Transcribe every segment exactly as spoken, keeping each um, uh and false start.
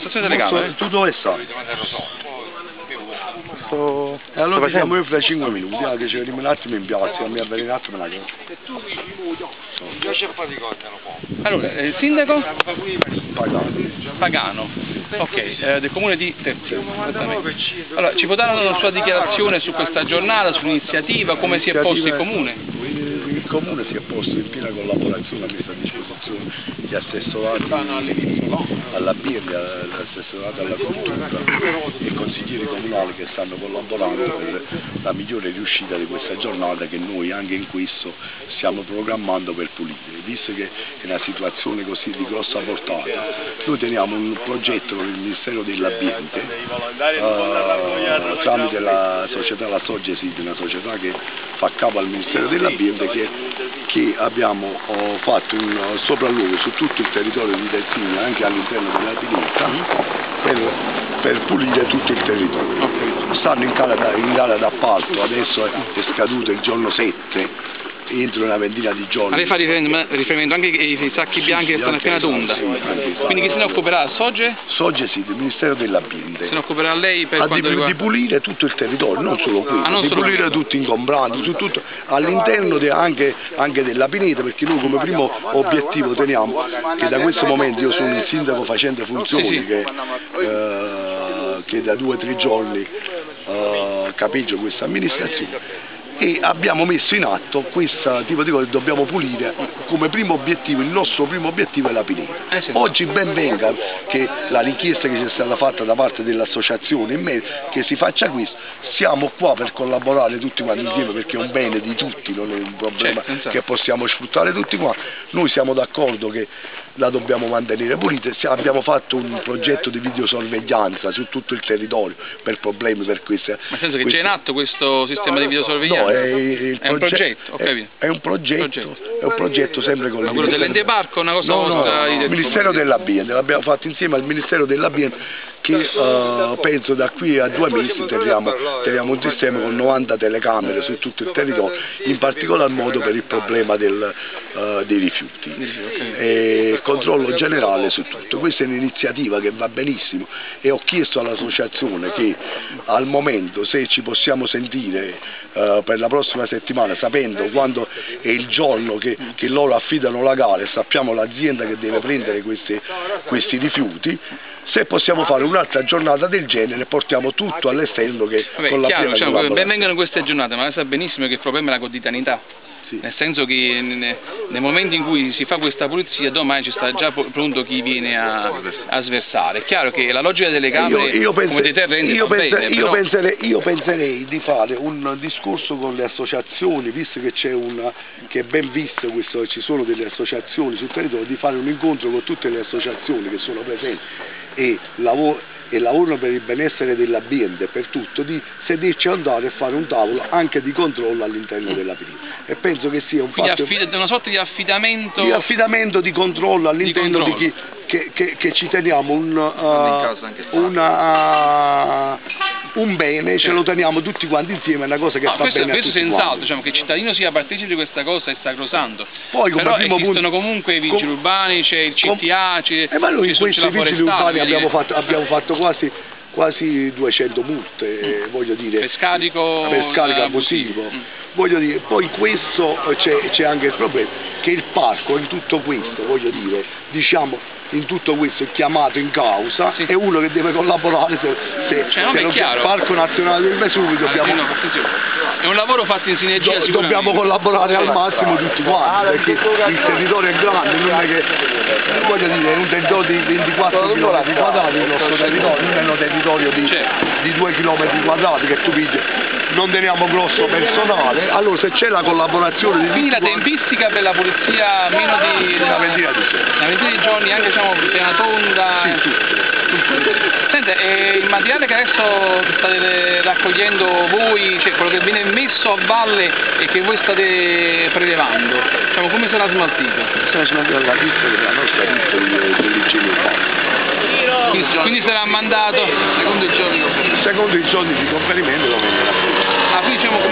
Stazione telecamere? Tu dove stai? Sto... E allora vediamo io fra cinque minuti, ah, che ci vediamo un attimo in piazza, mi avveri un attimo una cosa. Allora, il sindaco? Pagano. Pagano, ok, eh, del comune di Terzio. Allora, ci può dare una sua dichiarazione su questa giornata, sull'iniziativa, come si è posto il comune? Il comune si è posto in piena collaborazione, ha messo a disposizione gli assessorati all'ambiente, gli assessorati alla cultura e i consiglieri comunali che stanno collaborando per la migliore riuscita di questa giornata che noi anche in questo stiamo programmando per pulire. Visto che è una situazione così di grossa portata, noi teniamo un progetto con il Ministero dell'Ambiente uh, tramite la società La Sogesid, una società che fa capo al Ministero dell'Ambiente, che, che abbiamo uh, fatto un sopralluogo su tutto il territorio di Terzio, anche all'interno della Pineta, per, per pulire tutto il territorio. Stanno in gara, in gara d'appalto, adesso è scaduto il giorno sette, entro una ventina di giorni. Ma lei fa riferimento anche ai sacchi bianchi che stanno appena tonda? Quindi chi se ne occuperà? Soge? Soge sì, il Ministero dell'Ambiente. Se ne occuperà lei per a quanto di, riguarda... di pulire tutto il territorio, non solo qui, ah, non di solo pulire qui. tutti ingombranti, su tutto, all'interno anche, anche della Pineta, perché noi come primo obiettivo teniamo che da questo momento io sono il sindaco facente funzioni, sì, sì. Che, eh, che da due o tre giorni eh, capeggio questa amministrazione. E abbiamo messo in atto questo tipo di cose che dobbiamo pulire come primo obiettivo, il nostro primo obiettivo è la Pineta. Eh sì. Oggi ben venga che la richiesta che ci è stata fatta da parte dell'associazione che si faccia questo, siamo qua per collaborare tutti quanti insieme perché è un bene di tutti, non è un problema certo, che possiamo sfruttare tutti quanti. Noi siamo d'accordo che la dobbiamo mantenere pulita, abbiamo fatto un progetto di videosorveglianza su tutto il territorio per problemi per queste. Ma senso che c'è in atto questo sistema di videosorveglianza? No, è, il è un progetto, ho capito. È, è un progetto, progetto, è un progetto sempre con il quello dell'ente parco, una cosa no, no, da il Ministero dell'Ambiente, l'abbiamo fatto insieme al Ministero dell'Ambiente che uh, penso da qui a due mesi teniamo, teniamo un sistema con novanta telecamere su tutto il territorio, in particolar modo per il problema del, uh, dei rifiuti e controllo generale su tutto. Questa è un'iniziativa che va benissimo e ho chiesto all'associazione che al momento se ci possiamo sentire uh, per la prossima settimana, sapendo quando è il giorno che, che loro affidano la gara e sappiamo l'azienda che deve prendere questi, questi rifiuti, se possiamo fare un'altra giornata del genere e portiamo tutto all'esterno che Vabbè, con la chiaro, piena diciamo, ben vengano queste Sì. giornate, ma lei sa benissimo che il problema è la quotidianità. Sì. Nel senso che nel momento in cui si fa questa pulizia domani ci sta già pronto chi viene a, a sversare. È chiaro che la logica delle camere io, io pense, come deterrente io, va pense, bene, io, però... penserei, io penserei di fare un discorso con le associazioni, visto che c'è una che è ben visto questo, ci sono delle associazioni sul territorio, di fare un incontro con tutte le associazioni che sono presenti e lavorano e lavorano per il benessere dell'ambiente, per tutto, di sederci andare e fare un tavolo anche di controllo all'interno della Pineta. E penso che sia un fatto Quindi una sorta di affidamento di affidamento di controllo all'interno di, di chi che, che, che ci teniamo un, uh, una, uh, un bene, certo. Ce lo teniamo tutti quanti insieme, è una cosa che no, fa questo, bene questo a tutti senz'altro, diciamo, che il cittadino sia partecipe di questa cosa è sacrosanto. Poi, come però primo esistono punto, comunque i vigili com, urbani, c'è il C T A, c'è eh, ma noi in questi vigili urbani abbiamo dire... fatto, abbiamo fatto quasi quasi duecento multe, mm. eh, voglio dire, per scarico, per scarico abusivo, mm. voglio dire, poi questo c'è anche il problema che il parco in tutto questo, voglio dire, diciamo in tutto questo è chiamato in causa, sì. È uno che deve collaborare se, se, cioè, se il Parco Nazionale del Vesuvio dobbiamo... No, è un lavoro fatto in sinergia, do, dobbiamo collaborare al massimo tutti quanti, perché il territorio è grande, non è che, voglio dire, è un territorio di ventiquattro chilometri quadrati il nostro territorio, non è un territorio di, certo. di due chilometri quadrati che tu vedi, non teniamo grosso personale, allora se c'è la collaborazione di quindi la tempistica per la pulizia meno di una ventina di giorni, una ventina di giorni anche diciamo piena tonda, sì, sì. Senta, eh, il materiale che adesso state raccogliendo voi, cioè quello che viene messo a valle e che voi state prelevando, diciamo, come sarà smaltito? Sarà smaltito la pista della nostra pista dell'igiene urbana. Quindi, quindi sarà mandato secondo i giorni secondo i giorni di conferimento lo venderà. Ah, quindi diciamo come se come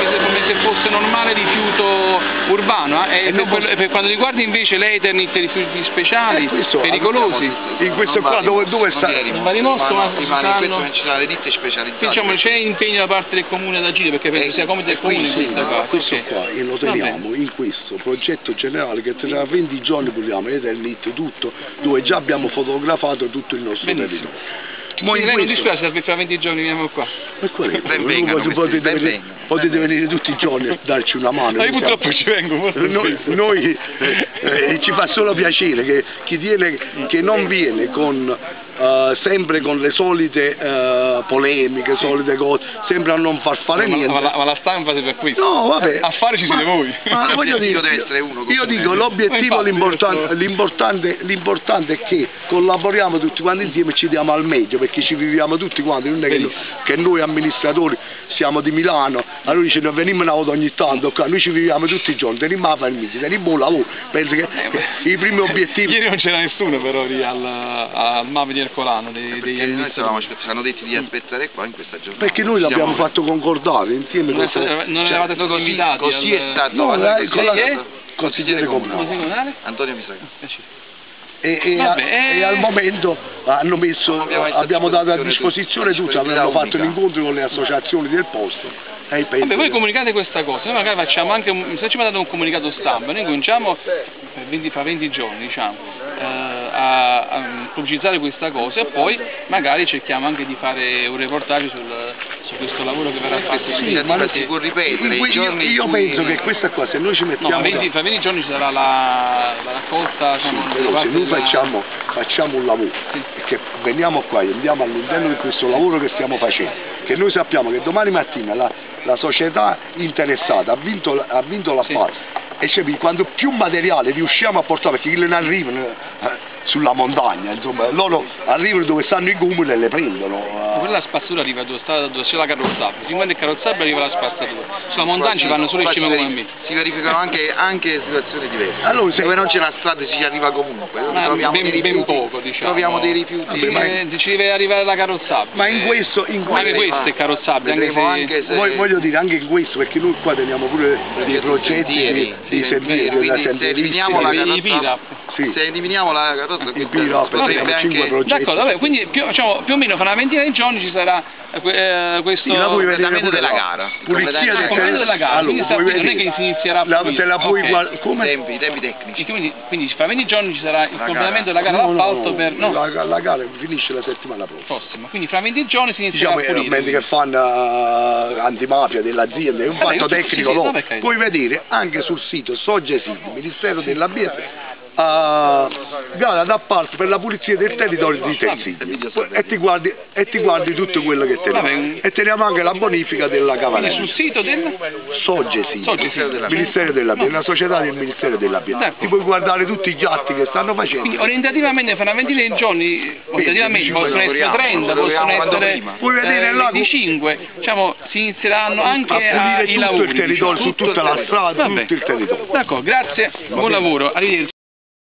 se fosse normale rifiuto urbano, eh? e, per, posso... per quanto riguarda invece l'Eternit, rifiuti speciali, questo, pericolosi. In questo qua dove, dove sta? Ma rimosso, ma in questo non ci sono le ditte specializzate. Diciamo c'è impegno da parte del comune ad agire, perché penso sia come del comune in questa cosa. Questo qua e lo teniamo in questo progetto generale che tra venti giorni puliamo l'Eternit tutto, dove già abbiamo fotografato tutto il nostro territorio. Ma lei non dispiace se fra venti giorni veniamo qua? Ma quello è potete venire, potete venire tutti i giorni a darci una mano. Ma io purtroppo ci vengo. Noi, noi eh, ci fa solo piacere che chi viene, che non viene con Uh, sempre con le solite uh, polemiche, solite cose, sempre a non far fare ma, niente. Ma la, ma la stampa si per questo. No, vabbè. A fare ci siete voi. Ma voglio dire, deve essere uno. Io dico, l'obiettivo, l'importante, l'importante, l'importante è che collaboriamo tutti quanti insieme e ci diamo al meglio, perché ci viviamo tutti quanti, non è che, noi, che noi amministratori siamo di Milano, allora dice noi veniamo una volta ogni tanto, qua, noi ci viviamo tutti i giorni, teniamo la famiglia, teniamo buon lavoro, penso che eh, i primi obiettivi... Ieri non c'era nessuno però lì al, al M A V di Ercolano, dei, degli eh, noi stavamo aspettando, ci hanno detto di aspettare qua in questa giornata. Perché noi l'abbiamo fatto concordare insieme. Non, con non, non cioè, eravate stati invitati? Così al... è stato. No, allora, lei, con la, è consigliere comunale. comunale? Antonio Misaga. E, e, a, Vabbè, e al momento hanno messo, abbiamo, abbiamo dato a disposizione tutti, abbiamo fatto l'incontro con le associazioni del posto. E Vabbè, voi comunicate questa cosa, noi magari facciamo anche, un, se ci mandate un comunicato stampa, noi cominciamo fra venti giorni, diciamo, eh, a, a pubblicizzare questa cosa e poi magari cerchiamo anche di fare un reportaggio sul, su questo lavoro che verrà fatto. Sì, ma non si può ripetere. Io, i giorni io cui... penso che questa qua, se noi ci mettiamo... No, venti, fra venti giorni ci sarà la, la raccolta, diciamo, sì, però se noi della... facciamo, facciamo un lavoro, sì. Che veniamo qua e andiamo all'interno di questo lavoro che stiamo facendo, che noi sappiamo che domani mattina la, la società interessata ha vinto, ha vinto l'appalto, sì. E cioè, quando più materiale riusciamo a portare, perché quelli ne arrivano eh, sulla montagna, insomma, loro arrivano dove stanno i cumuli e le prendono. Uh... Quella spazzatura arriva dove, sta, dove c'è la carrozzabile, fin quando è carrozzabile arriva la spazzatura, sulla montagna ci vanno solo i cima come me. Si verificano anche, anche situazioni diverse, allora, se... dove non c'è la strada ci arriva comunque, ah, troviamo ben, dei rifiuti, ben poco, diciamo. Troviamo dei rifiuti. Vabbè, ma in... ci deve arrivare la carrozzabile. Ma in questo... In questo... Anche questo è carrozzabile, anche se... anche se... Voglio, voglio dire anche in questo, perché noi qua teniamo pure dei progetti di, di sentieri, se eliminiamo la carrozza, sì. se eliminiamo la carrozza, il P-Rap, abbiamo cinque progetti. D'accordo, vabbè, quindi più, diciamo, più o meno fra una ventina di giorni ci sarà eh, questo sì, completamento della gara. Pulizia del completamento della gara, allora, quindi non è che si inizierà a la, te la puoi okay. guard- come? I tempi, tempi tecnici. Quindi, quindi fra venti giorni ci sarà il la completamento gara. della gara no, d'appalto no, per... No, la, la gara finisce la settimana prossima. prossima. Quindi fra venti giorni si inizierà diciamo, a pulire. Diciamo che fanno uh, antimafia dell'azienda, è un Vabbè, fatto tecnico sì, loro. Sì, puoi vedere anche sul sito Sogesidi, Ministero dell'Ambiente, Uh, gara d'appalto per la pulizia del territorio di Terzigli e ti guardi, e ti guardi tutto quello che teniamo e teniamo anche la bonifica della Cavanella sul sito del Sogesi, Ministero dell'Ambiente, la società del Ministero dell'Ambiente. Ti puoi guardare tutti gli atti che stanno facendo. Quindi orientativamente fra una ventina di giorni, orientativamente possono essere trenta, possono essere puoi vedere eh, là venticinque, diciamo si inizieranno anche a a, pulire i tutto lavori, il territorio, diciamo, su tutta la strada, tutto il territorio. D'accordo, grazie, buon lavoro, arrivederci.